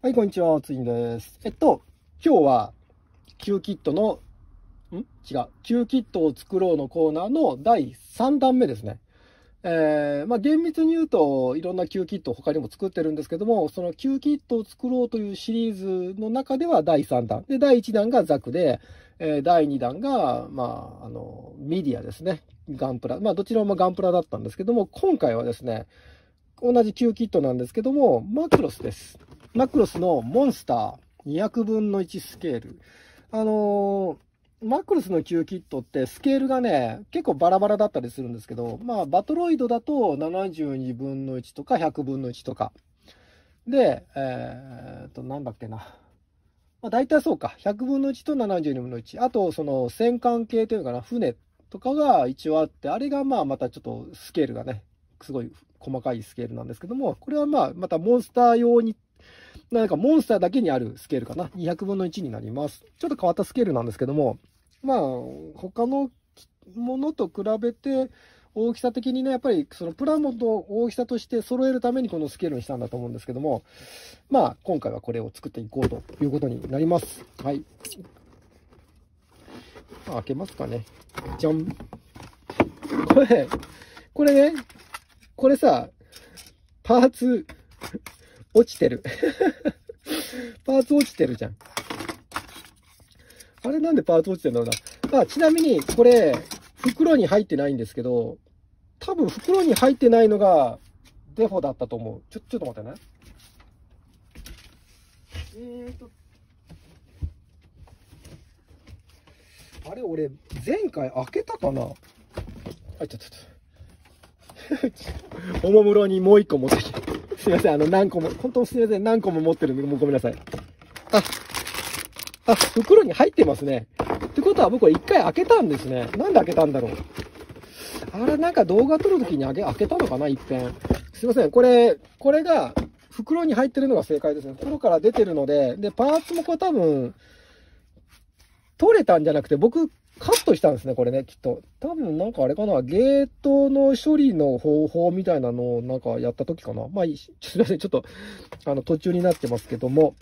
はい、こんにちは、ついんです。今日は、Q キットの、Q キットを作ろうのコーナーの第3弾目ですね。厳密に言うと、いろんな Q キットを他にも作ってるんですけども、その Q キットを作ろうというシリーズの中では第3弾。で、第1弾がザクで、第2弾が、ミディアですね。ガンプラ。どちらもガンプラだったんですけども、今回はですね、同じ Q キットなんですけども、マクロスです。マクロスのモンスター200分の1スケール。マクロスの Q キットってスケールがね、結構バラバラだったりするんですけど、バトロイドだと72分の1とか100分の1とか。で、なんだっけな。大体そうか。100分の1と72分の1。あと、その戦艦系というかな、船とかが一応あって、あれがまたちょっとスケールがね、すごい細かいスケールなんですけども、これはまたモンスター用に、なんかモンスターだけにあるスケールかな。200分の1になります。ちょっと変わったスケールなんですけども、他のものと比べて、大きさ的にね、やっぱりそのプラモと大きさとして揃えるためにこのスケールにしたんだと思うんですけども、今回はこれを作っていこうということになります。はい。開けますかね。じゃん。これね、これさ、パーツ、落ちてる。パーツ落ちてるじゃん。あれなんでパーツ落ちてるんだろうな。ちなみに、これ、袋に入ってないんですけど、多分袋に入ってないのがデフォだったと思う。ちょっと待ってね。あれ、俺、前回開けたかな。おもむろにもう一個持ってきて。すいません、何個も、本当すいません、何個も持ってるんで、もうごめんなさい。袋に入ってますね。ってことは僕は一回開けたんですね。なんで開けたんだろう。あれ、なんか動画撮るときに開けたのかな、一遍。すいません、これが、袋に入ってるのが正解ですね。袋から出てるので、で、パーツもこれ多分、取れたんじゃなくて、僕、カットしたんですね、これね、きっと。多分なんかあれかな、ゲートの処理の方法みたいなのをなんかやった時かな。すいません、ちょっと、途中になってますけども。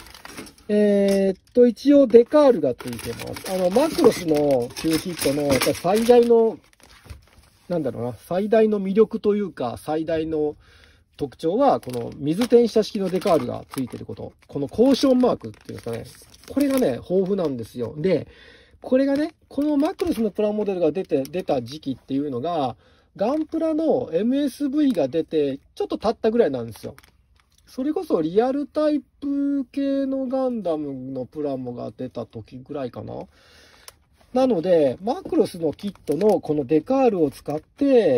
一応デカールがついてます。マクロスの Q キットの、やっぱり最大の、最大の魅力というか、最大の特徴は、この水転写式のデカールがついてること。このコーションマークっていうんですかね。これがね、豊富なんですよ。で、これがね、このマクロスのプラモデルが出た時期っていうのが、ガンプラの MSV が出て、ちょっと経ったぐらいなんですよ。それこそリアルタイプ系のガンダムのプラモが出た時ぐらいかな。なので、マクロスのキットのこのデカールを使って、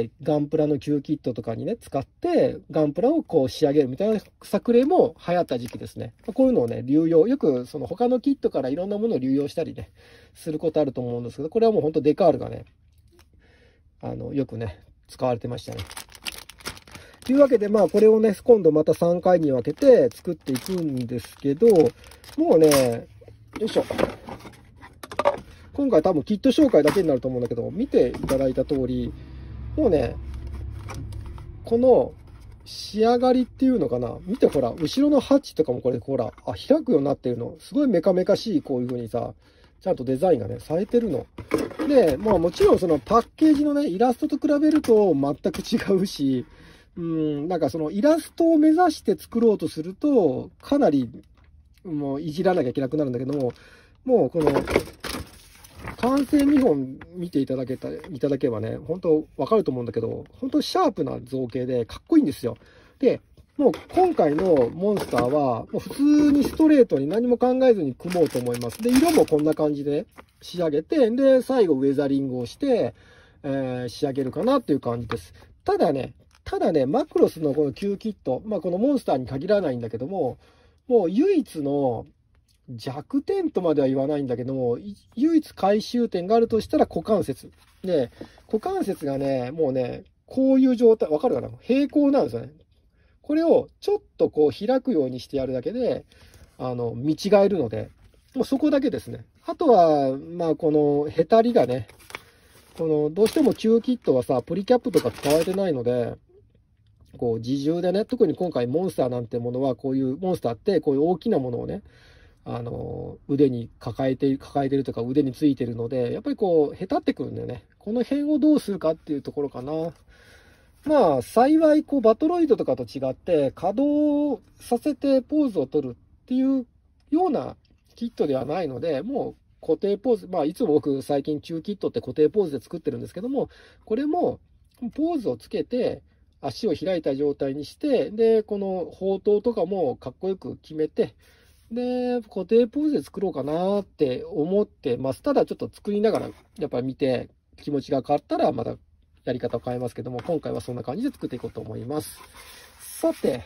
ガンプラの旧キットとかにね、使って、ガンプラをこう仕上げるみたいな作例も流行った時期ですね。こういうのをね、流用、よくその他のキットからいろんなものを流用したりね、することあると思うんですけど、これはもうほんとデカールがね、よくね、使われてましたね。というわけで、これをね、今度また3回に分けて作っていくんですけど、もうね、よいしょ。今回多分キット紹介だけになると思うんだけど、見ていただいた通り、もうね、この仕上がりっていうのかな。見てほら、後ろのハッチとかもこれほら、開くようになってるの。すごいメカメカしい、こういう風にさ、ちゃんとデザインがね、されてるの。で、もちろんそのパッケージのね、イラストと比べると全く違うし、なんかそのイラストを目指して作ろうとすると、かなりもういじらなきゃいけなくなるんだけども、もうこの、完成見本見ていただければね、本当わかると思うんだけど、本当シャープな造形でかっこいいんですよ。で、もう今回のモンスターは、もう普通にストレートに何も考えずに組もうと思います。で、色もこんな感じで仕上げて、で、最後ウェザリングをして、仕上げるかなっていう感じです。ただね、マクロスのこの旧キット、このモンスターに限らないんだけども、もう唯一の弱点とまでは言わないんだけども、唯一回収点があるとしたら股関節。で、股関節がね、もうね、こういう状態、わかるかな？平行なんですよね。これをちょっとこう開くようにしてやるだけで、見違えるので、もうそこだけですね。あとは、このヘタリがね、どうしても旧キットはさ、プリキャップとか使われてないので、 こう自重でね、特に今回モンスターなんてものは、こういうモンスターってこういう大きなものをね、腕に抱えてるとか腕についてるので、やっぱりこう、へたってくるんだよね。この辺をどうするかっていうところかな。まあ、幸い、こう、バトロイドとかと違って、稼働させてポーズを取るっていうようなキットではないので、もう固定ポーズ、まあ、いつも僕、最近旧キットって固定ポーズで作ってるんですけども、これも、ポーズをつけて、足を開いた状態にして、で、この砲塔とかもかっこよく決めて、で、固定ポーズで作ろうかなって思ってます。ただちょっと作りながら、やっぱり見て、気持ちが変わったら、またやり方を変えますけども、今回はそんな感じで作っていこうと思います。さて、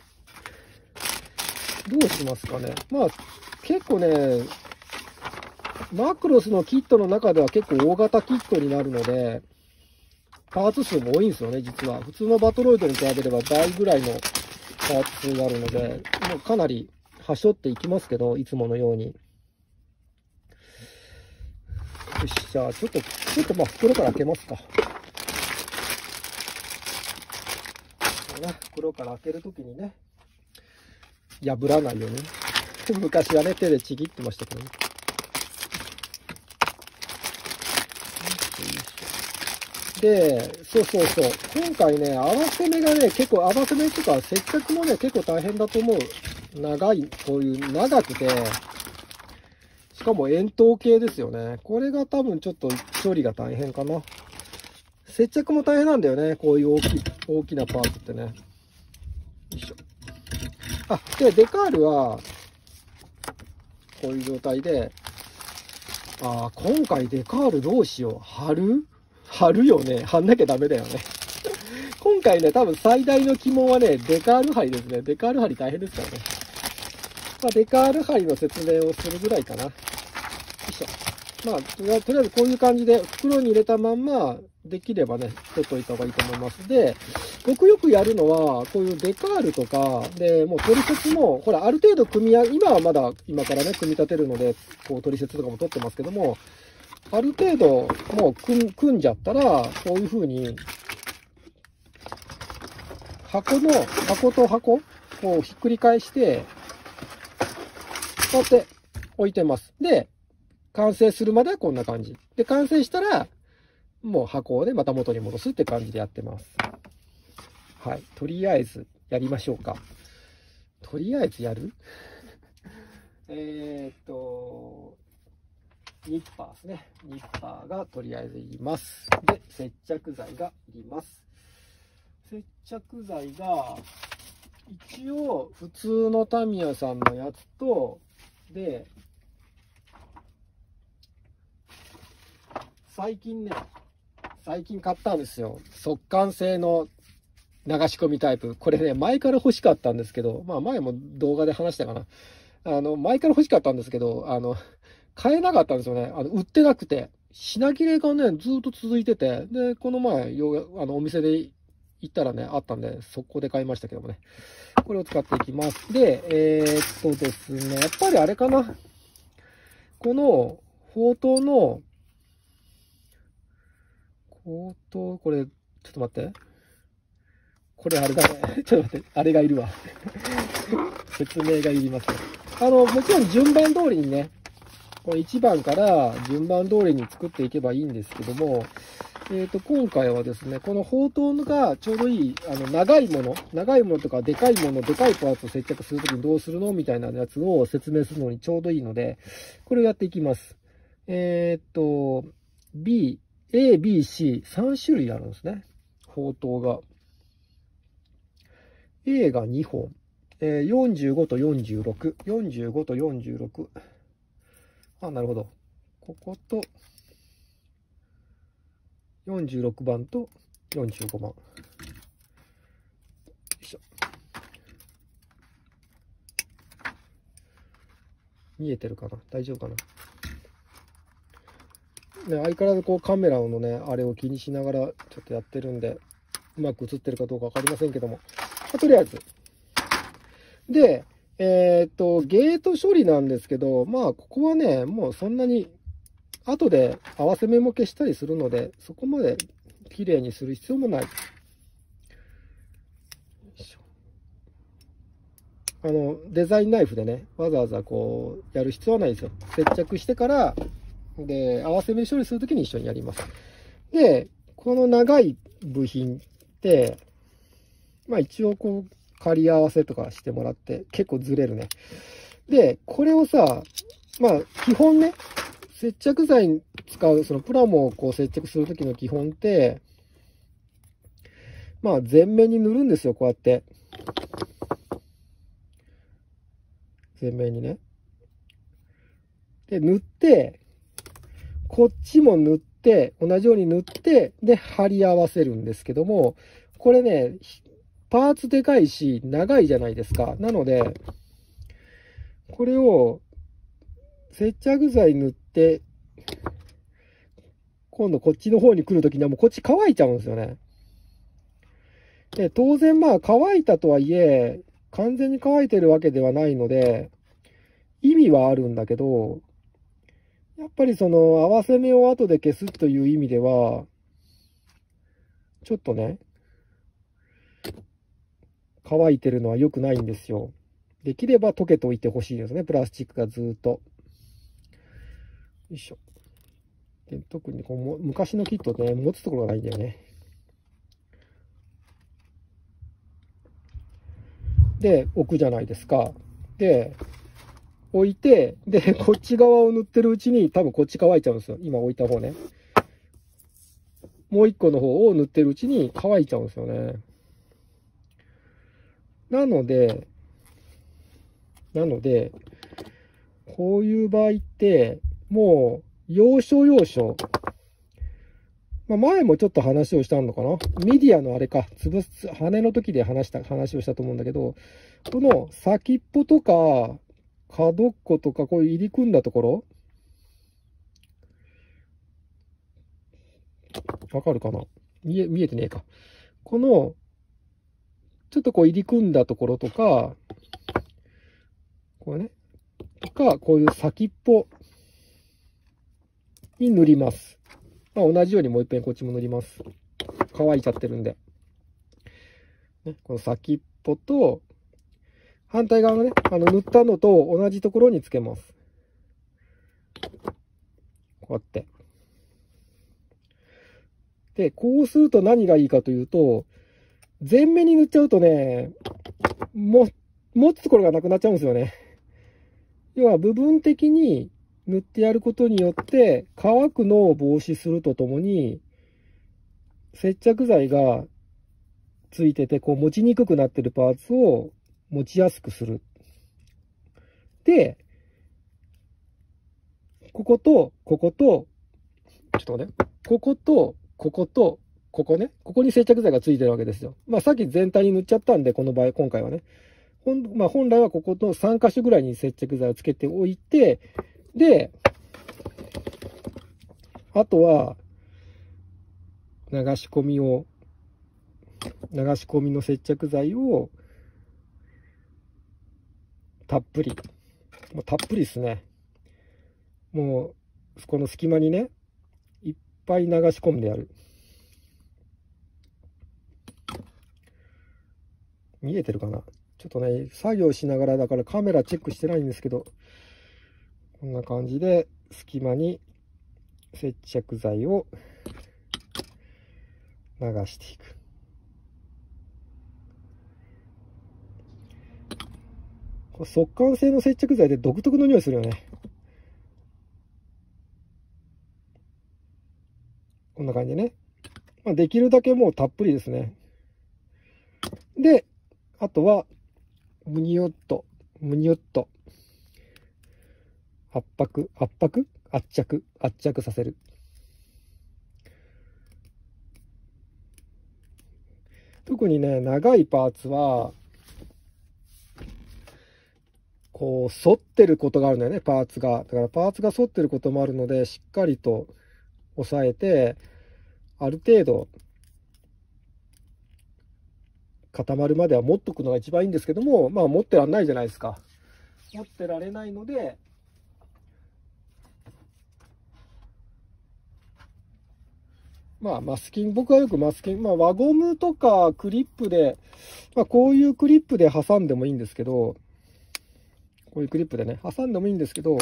どうしますかね。まあ、結構ね、マクロスのキットの中では結構大型キットになるので、パーツ数も多いんですよね、実は。普通のバトロイドに比べれば倍ぐらいのパーツ数があるので、もうかなりはしょっていきますけど、いつものように。よし、じゃあちょっとまあ袋から開けますか。袋から開けるときにね、破らないように。昔はね、手でちぎってましたけどね。で、そう。今回ね、合わせ目がね、結構合わせ目とか接着もね、結構大変だと思う。こういう長くて、しかも円筒形ですよね。これが多分ちょっと処理が大変かな。接着も大変なんだよね。こういう大きなパーツってね。よいしょ。あ、で、デカールは、こういう状態で、今回デカールどうしよう。貼るよね。貼んなきゃダメだよね。今回ね、多分最大の鬼門はね、デカール貼りですね。デカール貼り大変ですからね。まあ、デカール貼りの説明をするぐらいかな。よいしょ。まあ、とりあえずこういう感じで袋に入れたまんま、できればね、取っといた方がいいと思います。で、僕よくやるのは、こういうデカールとか、で、もう取説も、ほら、ある程度今はまだ、今からね、組み立てるので、こう取説とかも取ってますけども、ある程度、もう組んじゃったら、こういう風に、箱と箱をひっくり返して、こうやって置いてます。で、完成するまではこんな感じ。で、完成したら、もう箱をね、また元に戻すって感じでやってます。はい。とりあえず、やりましょうか。とりあえずやるニッパーですね。ニッパーがとりあえずいります。で、接着剤がいります。接着剤が、一応、普通のタミヤさんのやつと、で、最近買ったんですよ。速乾性の流し込みタイプ。これね、前から欲しかったんですけど、まあ前も動画で話したかな。前から欲しかったんですけど、買えなかったんですよね。売ってなくて。品切れがね、ずっと続いてて、で、この前、お店で行ったらね、あったんで、速攻で買いましたけどもね。これを使っていきます。で、ですね、やっぱりあれかな。この、砲塔の、これ、ちょっと待って。これあれだね。ちょっと待って、あれがいるわ。説明がいりますね。もちろん順番通りにね、この1番から順番通りに作っていけばいいんですけども、今回はですね、この砲塔がちょうどいい、長いものとかでかいもの、でかいパーツを接着するときにどうするのみたいなやつを説明するのにちょうどいいので、これをやっていきます。A、B、C、3種類あるんですね。砲塔が。A が2本。45と46。45と46。あ、なるほど。ここと、46番と45番。よいしょ。見えてるかな？大丈夫かな？ね、相変わらずこうカメラのね、あれを気にしながらちょっとやってるんで、うまく映ってるかどうかわかりませんけども。とりあえず。で、ゲート処理なんですけど、まあ、ここはね、もうそんなに、後で合わせ目も消したりするので、そこまで綺麗にする必要もない。 デザインナイフでね、わざわざこう、やる必要はないですよ。接着してから、で、合わせ目処理するときに一緒にやります。で、この長い部品って、まあ一応こう、仮合わせとかしてもらって、結構ずれるね。で、これをさ、まあ基本ね、接着剤に使う、そのプラモをこう接着するときの基本って、まあ全面に塗るんですよ、こうやって。全面にね。で、塗って、こっちも塗って、同じように塗って、で、貼り合わせるんですけども、これね、パーツでかいし、長いじゃないですか。なので、これを、接着剤塗って、今度こっちの方に来るときにはもうこっち乾いちゃうんですよね。で、当然まあ乾いたとはいえ、完全に乾いてるわけではないので、意味はあるんだけど、やっぱりその合わせ目を後で消すという意味では、ちょっとね、乾いてるのは良くないんですよ。できれば溶けておいてほしいですね、プラスチックがずっと。よいしょ。で特にこう昔のキットね、持つところがないんだよね。で、置くじゃないですか。で、置いて、で、こっち側を塗ってるうちに、多分こっち乾いちゃうんですよ。今置いた方ね。もう一個の方を塗ってるうちに乾いちゃうんですよね。なので、こういう場合って、もう、要所要所、まあ、前もちょっと話をしたのかな。ミディアのあれか、羽の時で話をしたと思うんだけど、この先っぽとか、角っことか、こういう入り組んだところ、わかるかな。見えてねえか。この、ちょっとこう入り組んだところとか、これね、とか、こういう先っぽに塗ります。まあ、同じようにもう一遍こっちも塗ります。乾いちゃってるんで。ね、この先っぽと、反対側のね、塗ったのと同じところにつけます。こうやって。で、こうすると何がいいかというと、全面に塗っちゃうとね、持つところがなくなっちゃうんですよね。要は部分的に塗ってやることによって、乾くのを防止するとともに、接着剤がついてて、こう持ちにくくなってるパーツを持ちやすくする。で、ここと、ここと、ちょっとね、ここと、ここと、ここね、ここに接着剤がついてるわけですよ。まあさっき全体に塗っちゃったんで、この場合、今回はね。本来はここと3箇所ぐらいに接着剤をつけておいて、で、あとは、流し込みの接着剤を、たっぷり。もうたっぷりですね。もう、この隙間にね、いっぱい流し込んでやる。見えてるかな？ちょっとね、作業しながらだからカメラチェックしてないんですけど、こんな感じで隙間に接着剤を流していく。これ速乾性の接着剤で独特の匂いするよね。こんな感じでね。まあ、できるだけもうたっぷりですね。で、あとは、むにゅっと、圧着させる。特にね、長いパーツは、こう、反ってることがあるんだよね、パーツが。だからパーツが反ってることもあるので、しっかりと押さえて、ある程度、固まるまでは持っとくのが一番いいんですけども、まあ持ってらんないじゃないですか。持ってられないので、まあ僕はよくマスキング、まあ輪ゴムとかクリップで、まあこういうクリップで挟んでもいいんですけど、 こういうクリップでね、挟んでもいいんですけど、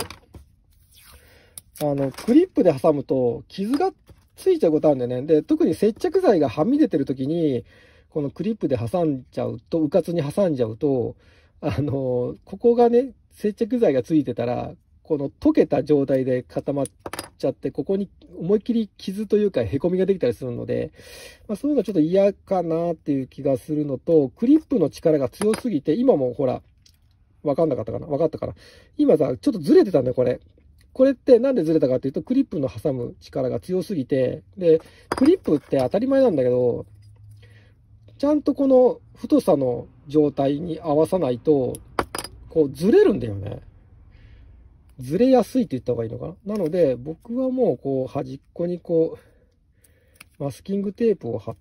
クリップで挟むと傷がついちゃうことあるんだよね。で、特に接着剤がはみ出てる時に、このクリップで挟んじゃうと、うかつに挟んじゃうと、ここがね、接着剤がついてたら、この溶けた状態で固まっちゃって、ここに思いっきり傷というか凹みができたりするので、そういうのちょっと嫌かなっていう気がするのと、クリップの力が強すぎて、今もほら、わかんなかったかな？わかったかな？今さ、ちょっとずれてたんだよ、これ。これってなんでずれたかっていうと、クリップの挟む力が強すぎて、で、クリップって当たり前なんだけど、ちゃんとこの太さの状態に合わさないと、こうずれるんだよね。ずれやすいって言った方がいいのかな。なので、僕はもうこう端っこにこう、マスキングテープを貼って、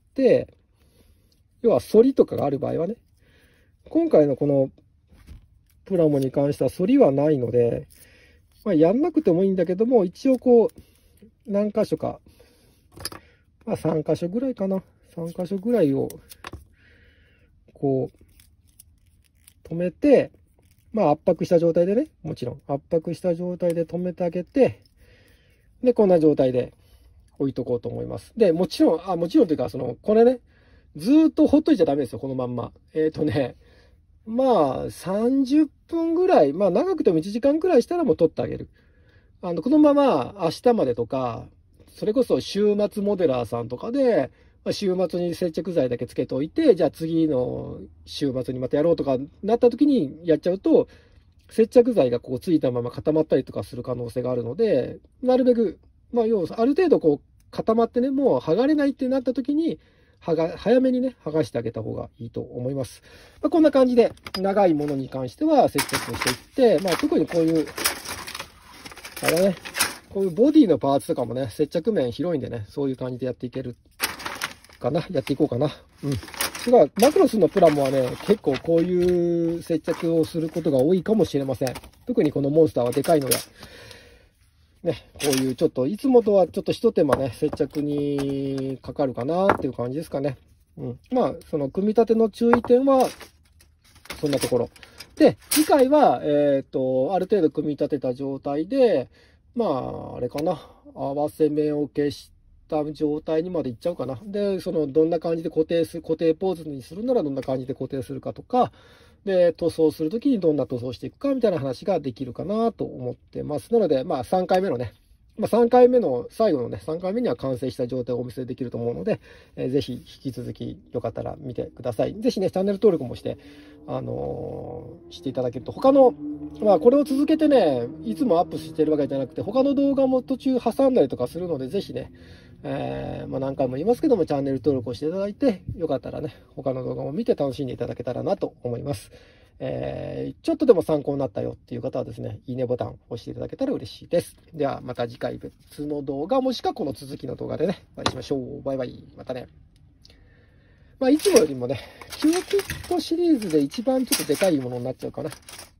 要は反りとかがある場合はね、今回のこのプラモに関しては反りはないので、やんなくてもいいんだけども、一応こう、何箇所か、3箇所ぐらいかな。3箇所ぐらいを、こう、止めて、圧迫した状態でね、もちろん、圧迫した状態で止めてあげて、で、こんな状態で置いとこうと思います。で、もちろんというか、これね、ずーっとほっといちゃダメですよ、このまんま。30分ぐらい、長くても1時間くらいしたらもう取ってあげる。このまま明日までとか、それこそ週末モデラーさんとかで、週末に接着剤だけつけておいて、じゃあ次の週末にまたやろうとかなった時にやっちゃうと、接着剤がこうついたまま固まったりとかする可能性があるので、なるべく、要はある程度こう固まってね、もう剥がれないってなった時に、早めにね、剥がしてあげた方がいいと思います。こんな感じで、長いものに関しては接着をしていって、特にこういう、あれね、こういうボディのパーツとかもね、接着面広いんでね、そういう感じでやっていけるかな。やっていこうかな。うん。マクロスのプラモはね、結構こういう接着をすることが多いかもしれません。特にこのモンスターはでかいので。ね、こういうちょっと、いつもとはちょっと一手間ね、接着にかかるかなっていう感じですかね。うん。その組み立ての注意点は、そんなところ。で、次回は、ある程度組み立てた状態で、あれかな。合わせ目を消した状態にまでいっちゃうかな。で、どんな感じで固定ポーズにするならどんな感じで固定するかとか、で、塗装するときにどんな塗装していくかみたいな話ができるかなと思ってます。なので、3回目のね、3回目の最後のね、3回目には完成した状態をお見せできると思うので、ぜひ引き続きよかったら見てください。ぜひね、チャンネル登録もして、していただけると、他の、これを続けてね、いつもアップしてるわけじゃなくて、他の動画も途中挟んだりとかするので、ぜひね、何回も言いますけども、チャンネル登録をしていただいて、よかったらね、他の動画も見て楽しんでいただけたらなと思います。ちょっとでも参考になったよっていう方はですね、いいねボタンを押していただけたら嬉しいです。ではまた次回別の動画もしくはこの続きの動画でね、お会いしましょう。バイバイ。またね。いつもよりもね、キューピットシリーズで一番ちょっとでかいものになっちゃうかな。